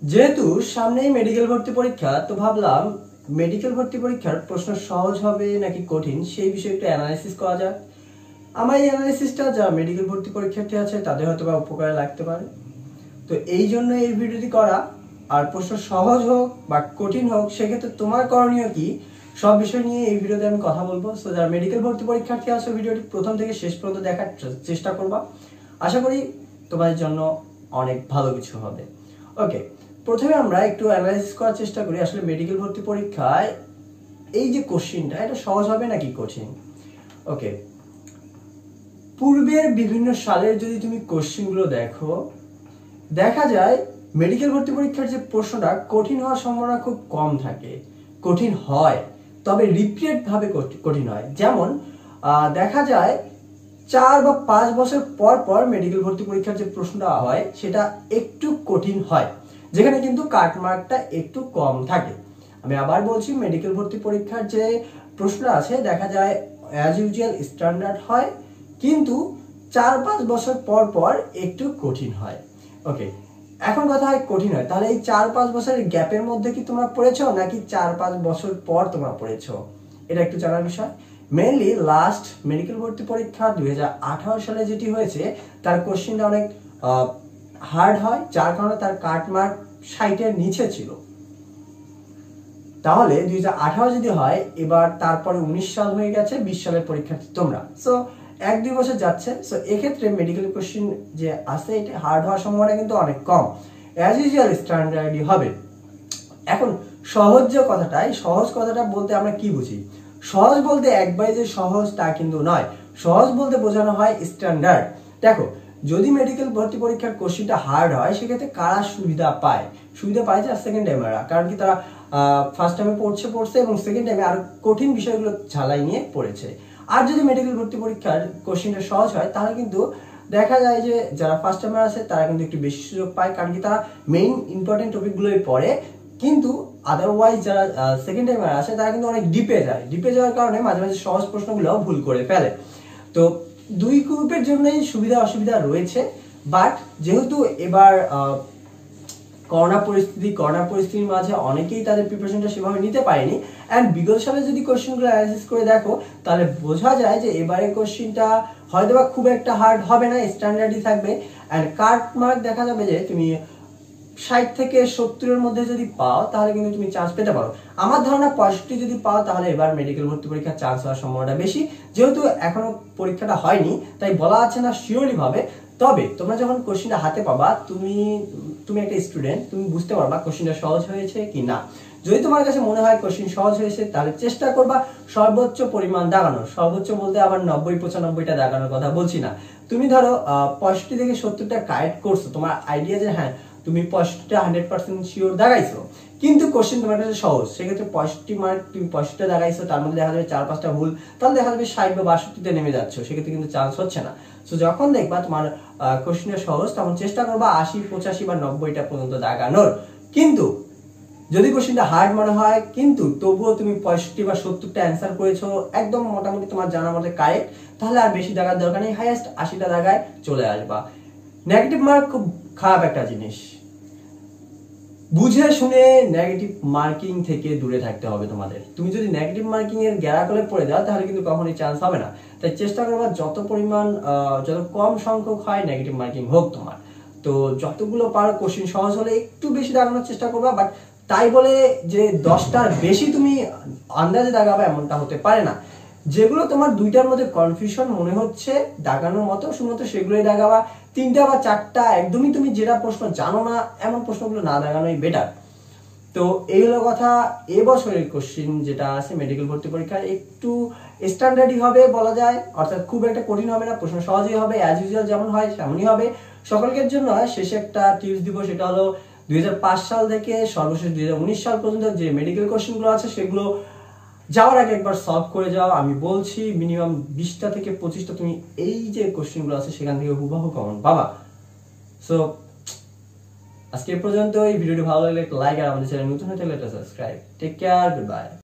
যেহেতু সামনেই মেডিকেল ভর্তি পরীক্ষা, তো ভাবলাম মেডিকেল ভর্তি পরীক্ষার প্রশ্ন সহজ হবে নাকি কঠিন সেই বিষয়ে একটু অ্যানালাইসিস করা যাক। আমার এই অ্যানালাইসিসটা যারা মেডিকেল ভর্তি পরীক্ষার্থী আছে তাদের হয়তো বা উপকারে লাগতে পারে। তো এই জন্য এই ভিডিওটি করা। আর প্রশ্ন সহজ হোক বা কঠিন হোক, সেক্ষেত্রে তোমার করণীয় কি, সব বিষয় নিয়ে এই ভিডিওতে আমি কথা বলবো। সো যারা মেডিকেল ভর্তি পরীক্ষার্থী আছে ভিডিওটি প্রথম থেকে শেষ পর্যন্ত দেখার চেষ্টা করবা। আশা করি তোমাদের জন্য অনেক ভালো কিছু হবে। ওকে, প্রথমে আমরা একটু অ্যানালাইসিস করার চেষ্টা করি আসলে মেডিকেল ভর্তি পরীক্ষায় এই যে কোশ্চিনটা, এটা সহজ হবে নাকি কঠিন। ওকে, পূর্বের বিভিন্ন সালের যদি তুমি কোশ্চিনগুলো দেখো, দেখা যায় মেডিকেল ভর্তি পরীক্ষার যে প্রশ্নটা কঠিন হওয়ার সম্ভাবনা খুব কম থাকে। কঠিন হয়, তবে রিপিটেড ভাবে কঠিন হয়। যেমন দেখা যায় 4 বা 5 বছর পর পর মেডিকেল ভর্তি পরীক্ষার যে প্রশ্নটা হয় সেটা একটু কঠিন হয়, যেখানে কিন্তু কাটমার্কটা একটু কম থাকে। আমি আবার বলছি, মেডিকেল ভর্তি পরীক্ষার যে প্রশ্ন আছে দেখা যায় অ্যাজ ইউজুয়াল স্ট্যান্ডার্ড হয়, কিন্তু 4-5 বছর পর পর একটু কঠিন হয়। ওকে, এখন কথা হয় কঠিন হয়, তাহলে এই 4-5 বছরের গ্যাপের মধ্যে কি তোমরা পড়েছো নাকি 4-5 বছর পর তোমরা পড়েছো, এটা একটু জানার বিষয়। মেইনলি লাস্ট মেডিকেল ভর্তি পরীক্ষা 2018 সালে যেটি হয়েছে তার কোশ্চেনটা অনেক হার্ড হয়, যার কারণে তার কাটমার্ক 60-এর নিচে ছিল। তাহলে 2018 যদি হয়, এবার তারপরে 19 সাল হয়ে গেছে, 20 সালের পরীক্ষার্থী তোমরা। সো 1-2 বছর যাচ্ছে। সো এক্ষেত্রে মেডিকেল কোশ্চেন যে আছে এটা হার্ড হওয়ার সম্ভাবনা কিন্তু অনেক কম, অ্যাজ ইউজুয়াল স্ট্যান্ডার্ডই হবে। এখন সহজ যে কথাটা, এই সহজ কথাটা বলতে আমরা কি বুঝি? সহজ বলতে একবারে যে সহজ তা কিন্তু নয়। সহজ বলতে বোঝানো হয় স্ট্যান্ডার্ড। দেখো, যদি মেডিকেল ভর্তি পরীক্ষার কোশ্চেনটা হার্ড হয়, সেক্ষেত্রে কারা সুবিধা পায়? সুবিধা পায় যারা সেকেন্ড টাইমাররা, কারণ কি তারা ফার্স্ট টাইমে পড়ছে এবং সেকেন্ড টাইমে আরো কঠিন বিষয়গুলো ঝালাই নিয়ে পড়েছে। আর যদি মেডিকেল ভর্তি পরীক্ষার কোশ্চেনটা সহজ হয়, তাহলে কিন্তু দেখা যায় যে যারা ফার্স্ট টাইমার আছে তারা কিন্তু একটু বেশি সুযোগ পায়, কারণ কি তারা মেইন ইম্পর্টেন্ট টপিকগুলোই পড়ে। কিন্তু আদারওয়াইজ যারা সেকেন্ড টাইমার আছে তারা কিন্তু অনেক ডিপে যায়। ডিপে যাওয়ার কারণে মাঝে মাঝে সহজ প্রশ্নগুলো ভুল করে ফেলে। তো দুই গ্রুপের জন্যই সুবিধা অসুবিধা রয়েছে। বাট যেহেতু এবার করোনা পরিস্থিতির মাঝে অনেকেই তাদের প্রিপারেশনটা সেভাবে নিতে পারেনি, অ্যান্ড বিগত সালে যদি কোশ্চেনগুলো অ্যানালাইসিস করে দেখো, তাহলে বোঝা যায় যে এবারে কোশ্চেনটা হয়তো বা খুব একটা হার্ড হবে না, স্ট্যান্ডার্ডই থাকবে। অ্যান্ড কাট মার্ক দেখা যাবে যে তুমি 60 থেকে 70-এর মধ্যে যদি পাও, তাহলে কিন্তু তুমি চান্স পেতে পারো। আমার ধারণা 65 যদি পাও, তাহলে এবার মেডিকেল ভর্তি পরীক্ষার চান্স হওয়ার সম্ভাবনাটা বেশি। যেহেতু এখনো পরীক্ষাটা হয়নি, তাই বলা আছে না শিওরলি ভাবে। তবে তোমরা যখন কোশ্চেনটা হাতে পাবা, তুমি একটা স্টুডেন্ট, তুমি বুঝতে পারবা কোশ্চেনটা সহজ হয়েছে কি না। যদি তোমার কাছে মনে হয় কোশ্চেন সহজ হয়েছে, তাহলে চেষ্টা করবা সর্বোচ্চ পরিমাণ দাগানোর। সর্বোচ্চ বলতে আবার 90-95টা দাগানোর কথা বলছি না। তুমি ধরো 65 থেকে 70টা কারেক্ট করছো, তোমার আইডিয়া যে হ্যাঁ তুমি 65টা 100% শিওর দাগাইছো, কিন্তু কোশ্চেন তোমার কাছে সহজ, সেক্ষেত্রে 65 মার্ক তুমি 65টা দাগাইছো, তার মধ্যে দেখা যাবে 4-5টা ভুল, তাহলে দেখা যাবে 60 বা 62-তে নেমে যাচ্ছ, সেক্ষেত্রে কিন্তু চান্স হচ্ছে না। সো যখন দেখবা তোমার কোশ্চেনটা সহজ, তখন চেষ্টা করবা 80-85 বা 90টা পর্যন্ত দাগানোর। কিন্তু যদি কোশ্চেনটা হার্ড মনে হয়, কিন্তু তবুও তুমি 65 বা 70টা অ্যান্সার করেছো, একদম মোটামুটি তোমার জানা মতে কারেক্ট, তাহলে আর বেশি দাগার দরকার নেই, হাইয়েস্ট 80টা দাগায় চলে আসবা। নেগেটিভ মার্ক খুব খারাপ একটা জিনিস। বুঝে শুনে নেগেটিভ মার্কিং থেকে দূরে থাকতে হবে তোমাদের। তুমি যদি নেগেটিভ মার্কিং এর গ্যারাকলে পড়ে যাও, তাহলে কিন্তু কখনোই চান্স হবে না। তাই চেষ্টা করবা যত কম সংখ্যক হয় নেগেটিভ মার্কিং হোক তোমার। তো যতগুলো পারো কোশ্চেন সহজ হলে একটু বেশি দাগানোর চেষ্টা করবা, বাট তাই বলে যে 10টার বেশি তুমি আন্দাজে দাগাবে এমনটা হতে পারে না। যেগুলো তোমার দুইটার মধ্যে কনফিউশন মনে হচ্ছে দাগানোর মতো, শুধুমাত্র সেগুলোই দাগাবা। 3টা বা 4টা একদমই তুমি যেটা প্রশ্ন জানো না এমন প্রশ্নগুলো না দাগানোই বেটার। তো এই হলো কথা। এবছরের কোশ্চেন যেটা আছে মেডিকেল ভর্তি পরীক্ষা একটু স্ট্যান্ডার্ডই হবে বলা যায়, অর্থাৎ খুব একটা কঠিন হবে না, প্রশ্ন সহজই হবে, অ্যাজ ইউজুয়াল যেমন হয় তেমনই হবে। সকলের জন্য শেষে একটা টিপস দিব, সেটা হলো 2005 সাল থেকে সর্বশেষ 2019 সাল পর্যন্ত যে মেডিকেল কোশ্চেনগুলো আছে সেগুলো যাওয়ার আগে একবার সলভ করে যাও। আমি বলছি মিনিমাম 20টা থেকে 25টা তুমি এই যে কোশ্চেনগুলো আছে সেখান থেকে হুবহু কমন পাবা। সো আজকে পর্যন্ত। এই ভিডিওটি ভালো লাগলে একটা লাইক, আর আমাদের চ্যানেল নতুন হয়ে থাকলে একটা subscribe. Take care, good by.